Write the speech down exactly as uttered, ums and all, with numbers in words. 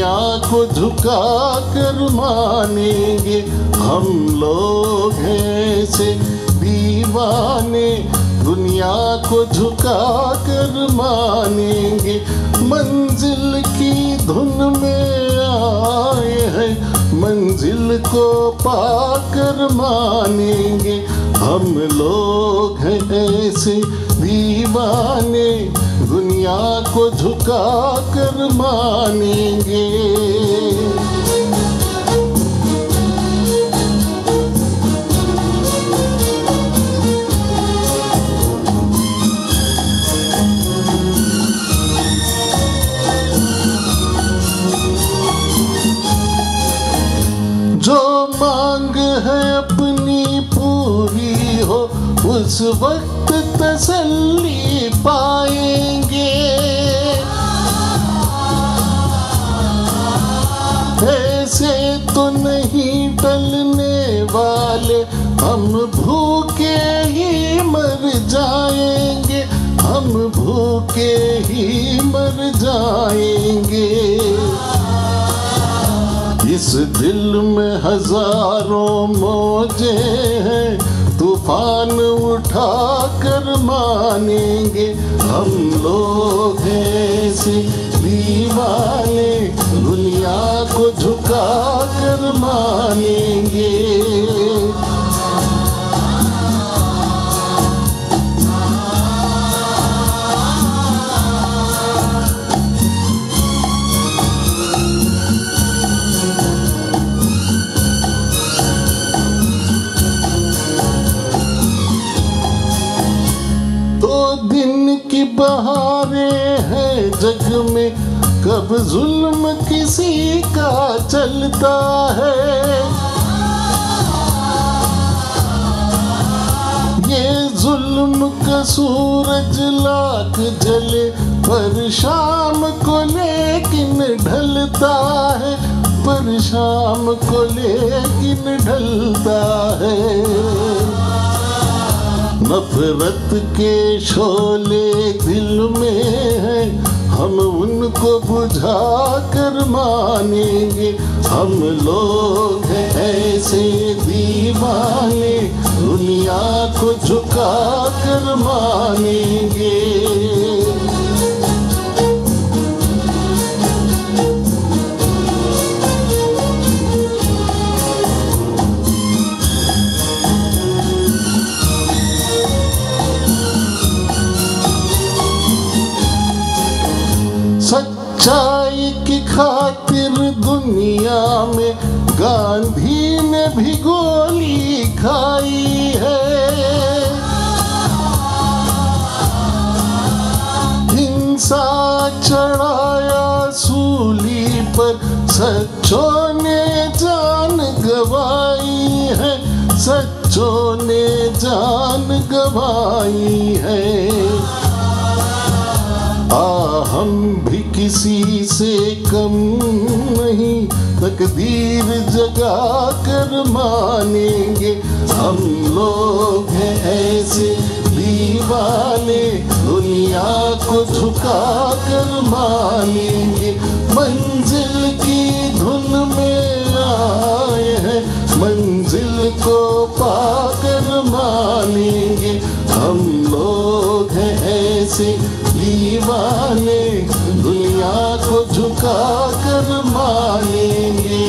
दुनिया को झुका कर मानेंगे। हम लोग हैं ऐसे दीवाने, दुनिया को झुका कर मानेंगे। मंजिल की धुन में आए हैं, मंजिल को पाकर मानेंगे। हम लोग हैं ऐसे दीवाने, दुनिया को झुका कर मानेंगे। जो मांग है अपनी पूरी हो, उस वक्त तसल्ली पाएंगे। ऐसे तो नहीं टलने वाले, हम भूखे ही मर जाएंगे, हम भूखे ही मर जाएंगे। इस दिल में हजारों मौजे हैं, तूफान उठा कर मानेंगे। हम लोग ऐसे दीवाने, दुनिया को झुका कर मानेंगे। दिन की बहारें हैं जग में, कब जुल्म किसी का चलता है। ये जुल्म का सूरज लाख जले, पर शाम को लेकिन ढलता है, पर शाम को लेकिन ढलता है। नफरत के शोले दिल में है, हम उनको बुझा कर मानेंगे। हम लोग हैं ऐसे दीवाने, दुनिया को झुका कर मानेंगे। सच्चाई की खातिर दुनिया में गांधी ने भी गोली खाई है। हिंसा चढ़ाया सूली पर, सच्चों ने जान गवाई है, सच्चों ने जान गवाई है। आ हम भी किसी से कम नहीं, तकदीर जगा कर मानेंगे। हम लोग हैं ऐसे दीवाने, दुनिया को झुका कर मानेंगे। मंजिल की धुन में आए हैं, मंजिल को पाकर मानेंगे। हम लोग हैं ऐसे दीवाने, दुनिया को झुका कर मानेंगे।